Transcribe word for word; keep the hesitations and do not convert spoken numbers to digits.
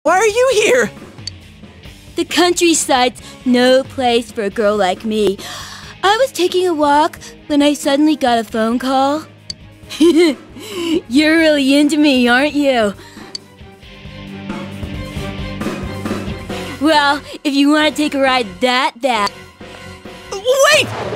Why are you here? The countryside's no place for a girl like me. I was taking a walk when I suddenly got a phone call. You're really into me, aren't you? Well, if you want to take a ride that bad... Wait!